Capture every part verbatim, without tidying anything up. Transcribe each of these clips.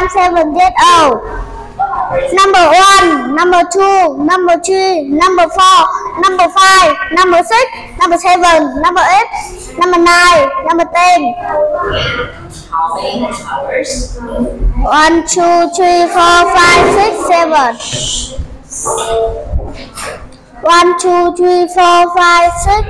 I'm seven years old. Number one, number two, number three, number four, number five, number six, number seven, number eight, number nine, number ten. How many hours? One, two, three, four, five, six, seven. One, two, three, four, five, six.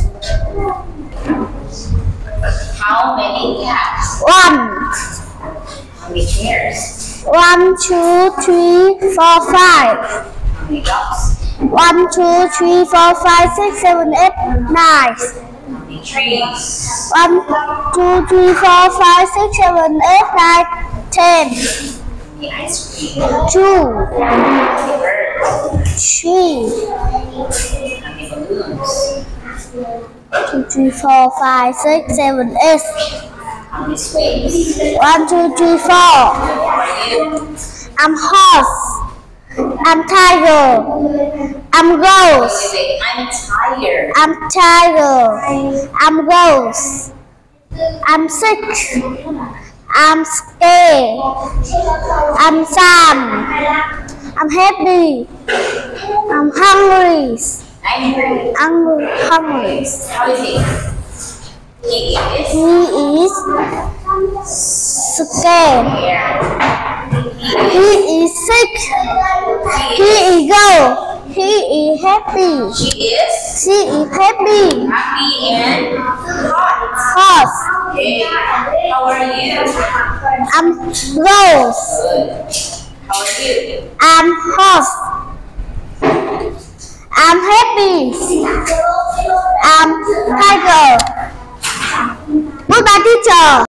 How many cats? One. How many chairs? One, two, three, four, five. How many dogs? One, two, three, four, five, six, seven, eight, nine. How many trees? One, two, three, four, five, six, seven, eight, nine, ten. How many ice cream? Two, How many birds? three, How many balloons? two, three, four, five, six, seven, eight. How many swings? One, two, three, four. How are you? I'm horse. I'm tiger. I'm ghost. Wait, wait, I'm tired. I'm tiger. I'm ghost. I'm sick. I'm scared. I'm sad. I'm happy. I'm hungry. Angry. I'm hungry. How is he? He is He is scared. here. He is sick. He is go. He is happy. She is She is happy. happy and hot. Horse. Okay. How are you? I'm ghost. Good. How are you? I'm horse. I'm happy. I'm tiger. Goodbye, teacher.